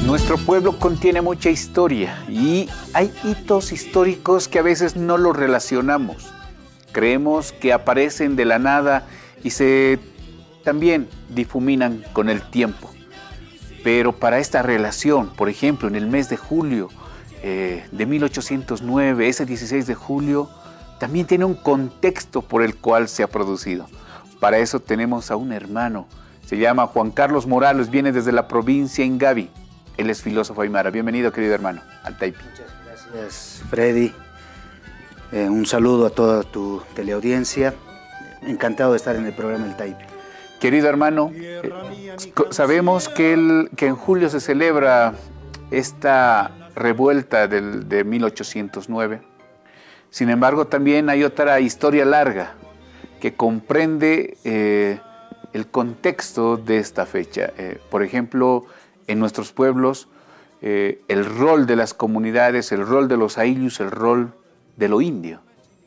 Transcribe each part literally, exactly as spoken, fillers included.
Nuestro pueblo contiene mucha historia y hay hitos históricos que a veces no los relacionamos. Creemos que aparecen de la nada y se también difuminan con el tiempo. Pero para esta relación, por ejemplo, en el mes de julio eh, de mil ochocientos nueve, ese dieciséis de julio, también tiene un contexto por el cual se ha producido. Para eso tenemos a un hermano, se llama Juan Carlos Morales, viene desde la provincia Ingavi. Él es filósofo aymara. Bienvenido, querido hermano, al Taipi. Muchas gracias, Freddy. Eh, un saludo a toda tu teleaudiencia. Encantado de estar en el programa El Taipi. Querido hermano, eh, sabemos que, el, que en julio se celebra esta revuelta del, de mil ochocientos nueve. Sin embargo, también hay otra historia larga que comprende eh, el contexto de esta fecha. Eh, por ejemplo, en nuestros pueblos, eh, el rol de las comunidades, el rol de los ayllus, el rol de lo indio.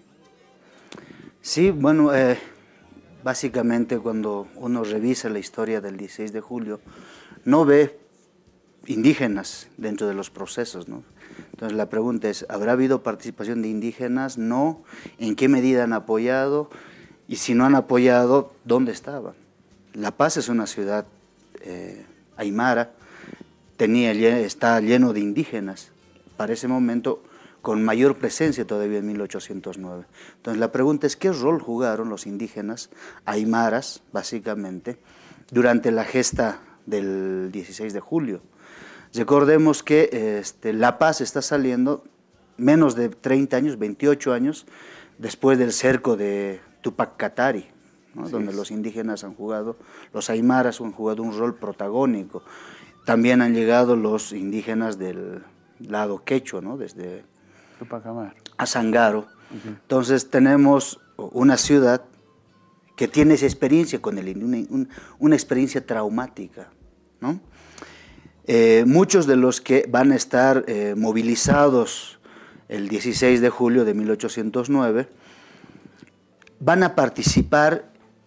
Sí, bueno, eh, básicamente cuando uno revisa la historia del dieciséis de julio, no ve indígenas dentro de los procesos, ¿no? Entonces la pregunta es, ¿habrá habido participación de indígenas? No. ¿En qué medida han apoyado? Y si no han apoyado, ¿dónde estaban? La Paz es una ciudad eh, aymara, tenía, está lleno de indígenas, para ese momento con mayor presencia todavía en mil ochocientos nueve. Entonces la pregunta es, ¿qué rol jugaron los indígenas aymaras, básicamente, durante la gesta del dieciséis de julio? Recordemos que este, La Paz está saliendo menos de treinta años, veintiocho años, después del cerco de Tupac Katari, ¿no? Sí, donde los indígenas han jugado, los aymaras han jugado un rol protagónico. También han llegado los indígenas del lado quechua, ¿no? Desde a Sangaro. Uh-huh. Entonces tenemos una ciudad que tiene esa experiencia con el indio, una, una experiencia traumática, ¿no? Eh, muchos de los que van a estar eh, movilizados el dieciséis de julio de mil ochocientos nueve van a participar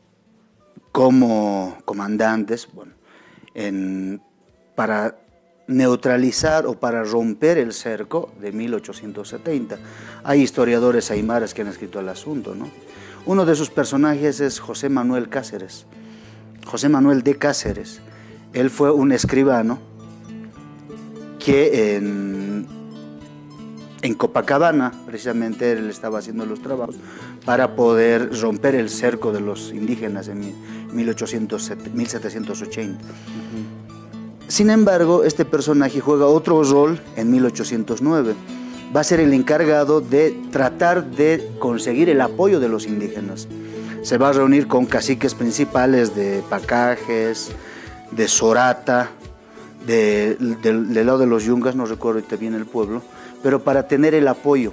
como comandantes, bueno, en, para neutralizar o para romper el cerco de mil ochocientos setenta. Hay historiadores aymaras que han escrito el asunto, ¿no? Uno de sus personajes es José Manuel Cáceres, José Manuel de Cáceres. Él fue un escribano que en, en Copacabana, precisamente, él estaba haciendo los trabajos para poder romper el cerco de los indígenas en mil setecientos ochenta. Uh-huh. Sin embargo, este personaje juega otro rol en mil ochocientos nueve. Va a ser el encargado de tratar de conseguir el apoyo de los indígenas. Se va a reunir con caciques principales de Pacajes, de Sorata, de, de, del lado de los Yungas, no recuerdo ahorita bien el pueblo, pero para tener el apoyo.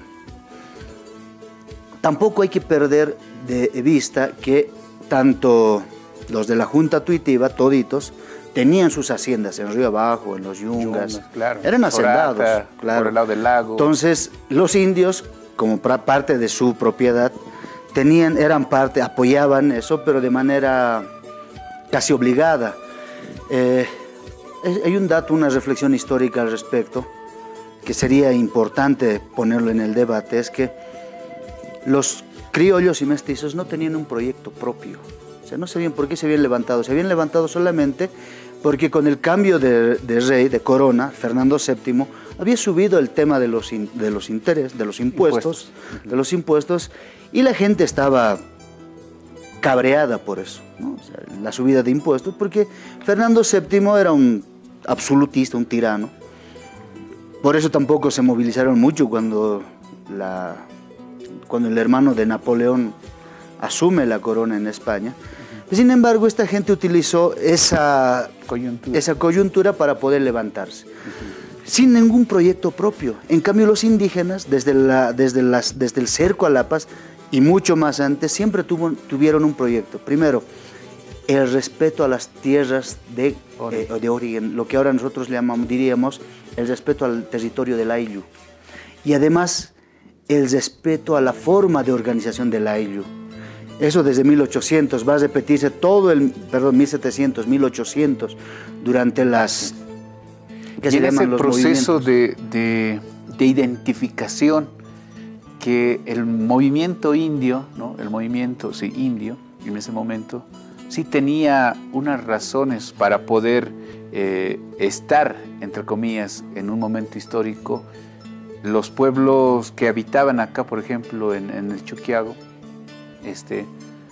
Tampoco hay que perder de vista que tanto los de la Junta Tuitiva, toditos, tenían sus haciendas en Río Abajo, en los Yungas, Yungas claro. Eran hacendados, Sorata, claro. Por el lado del lago. Entonces, los indios, como parte de su propiedad, tenían, eran parte, apoyaban eso, pero de manera casi obligada. Eh, hay un dato, una reflexión histórica al respecto, que sería importante ponerlo en el debate, es que los criollos y mestizos no tenían un proyecto propio. O sea, no sabían por qué se habían levantado. Se habían levantado solamente porque con el cambio de, de rey, de corona, Fernando séptimo, había subido el tema de los, in, de los intereses, de los impuestos, impuestos. de los impuestos, y la gente estaba cabreada por eso, ¿no? O sea, la subida de impuestos, porque Fernando séptimo era un absolutista, un tirano. Por eso tampoco se movilizaron mucho cuando, la, cuando el hermano de Napoleón asume la corona en España. Sin embargo, esta gente utilizó esa coyuntura, esa coyuntura para poder levantarse, uh-huh. sin ningún proyecto propio. En cambio, los indígenas, desde, la, desde, las, desde el cerco a La Paz y mucho más antes, siempre tuvo, tuvieron un proyecto. Primero, el respeto a las tierras de, eh, de origen, lo que ahora nosotros le llamamos, diríamos, el respeto al territorio del ayllu. Y además, el respeto a la forma de organización del ayllu. Eso desde mil ochocientos, va a repetirse todo el, perdón, mil setecientos, mil ochocientos, durante las que y se en llaman ese los proceso movimientos. de, de, de identificación que el movimiento indio, ¿no? el movimiento sí, indio, en ese momento, sí tenía unas razones para poder eh, estar, entre comillas, en un momento histórico. Los pueblos que habitaban acá, por ejemplo, en, en el Choquiago, este,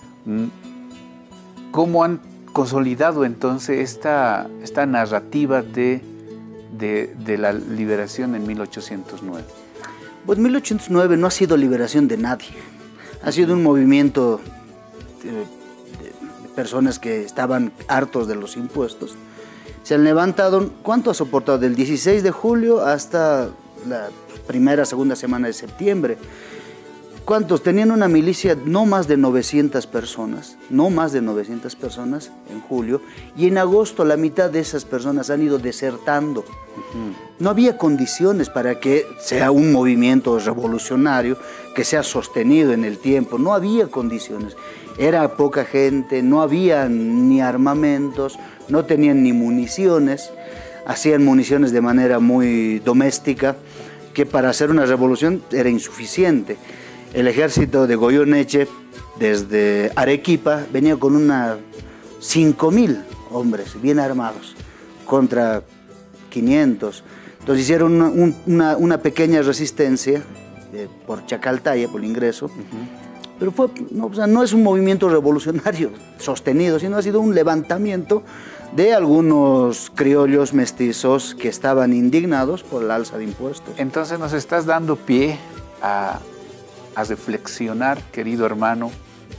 ¿cómo han consolidado entonces esta, esta narrativa de, de, de la liberación en mil ochocientos nueve? Pues mil ochocientos nueve no ha sido liberación de nadie, ha sido un movimiento de, de personas que estaban hartos de los impuestos. Se han levantado, ¿cuánto ha soportado? Del dieciséis de julio hasta la primera, segunda semana de septiembre. ¿Cuántos? Tenían una milicia, no más de novecientas personas, no más de novecientas personas en julio, y en agosto la mitad de esas personas han ido desertando. Uh-huh. No había condiciones para que sea un movimiento revolucionario, que sea sostenido en el tiempo, no había condiciones. Era poca gente, no había ni armamentos, no tenían ni municiones, hacían municiones de manera muy doméstica, que para hacer una revolución era insuficiente. El ejército de Goyeneche, desde Arequipa, venía con una cinco mil hombres bien armados contra quinientos. Entonces hicieron una, un, una, una pequeña resistencia eh, por Chacaltaya, por el ingreso. Uh-huh. Pero fue, no, o sea, no es un movimiento revolucionario sostenido, sino ha sido un levantamiento de algunos criollos mestizos que estaban indignados por el alza de impuestos. Entonces nos estás dando pie a, a reflexionar, querido hermano,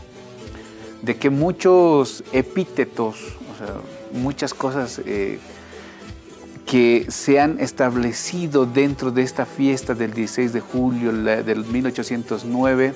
de que muchos epítetos, o sea, muchas cosas eh, que se han establecido dentro de esta fiesta del dieciséis de julio la, del mil ochocientos nueve,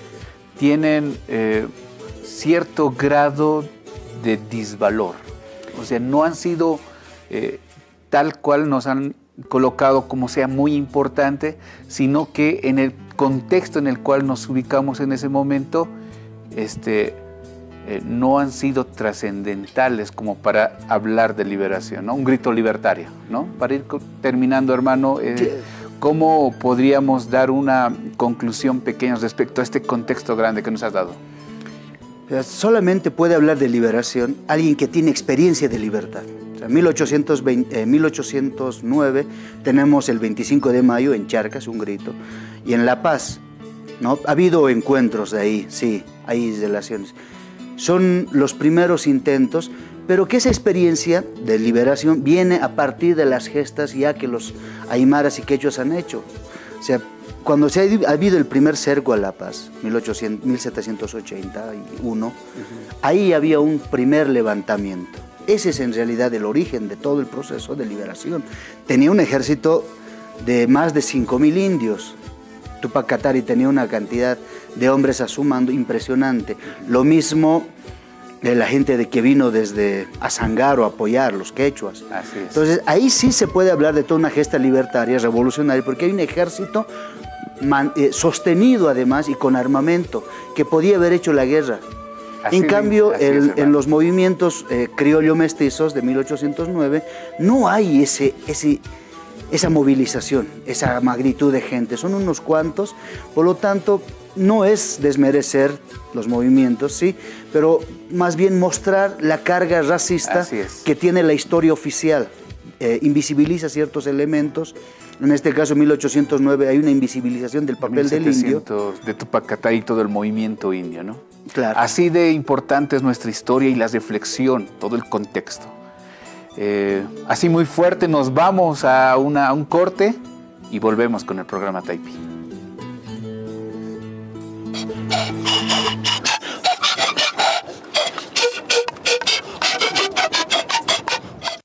tienen eh, cierto grado de disvalor. O sea, no han sido eh, tal cual nos han colocado como sea muy importante, sino que en el contexto en el cual nos ubicamos en ese momento, este, eh, no han sido trascendentales como para hablar de liberación, ¿no? Un grito libertario, ¿no? Para ir terminando, hermano, eh, ¿cómo podríamos dar una conclusión pequeña respecto a este contexto grande que nos has dado? Solamente puede hablar de liberación alguien que tiene experiencia de libertad. O sea, mil ochocientos veinte, eh, mil ochocientos nueve tenemos el veinticinco de mayo en Charcas, un grito, y en La Paz, ¿no? Ha habido encuentros de ahí, sí, hay relaciones. Son los primeros intentos, pero que esa experiencia de liberación viene a partir de las gestas ya que los aymaras y quechuas han hecho. O sea, cuando se ha habido el primer cerco a La Paz, mil setecientos ochenta y uno, uh-huh. ahí había un primer levantamiento. Ese es en realidad el origen de todo el proceso de liberación. Tenía un ejército de más de cinco mil indios. Tupac Katari tenía una cantidad de hombres a su mando impresionante. Lo mismo de la gente de que vino desde Azangaro a apoyar, los quechuas. Así es. Entonces ahí sí se puede hablar de toda una gesta libertaria, revolucionaria, porque hay un ejército Man, eh, sostenido además y con armamento, que podía haber hecho la guerra. Así en cambio, el, es, en los movimientos eh, criollo-mestizos de mil ochocientos nueve no hay ese, ese, esa movilización, esa magnitud de gente, son unos cuantos, por lo tanto no es desmerecer los movimientos, sí, pero más bien mostrar la carga racista que tiene la historia oficial, eh, invisibiliza ciertos elementos. En este caso, en mil ochocientos nueve, hay una invisibilización del papel del indio. De Tupac Katari y todo el movimiento indio, ¿no? Claro. Así de importante es nuestra historia y la reflexión, todo el contexto. Eh, así muy fuerte, nos vamos a, una, a un corte y volvemos con el programa Taipi.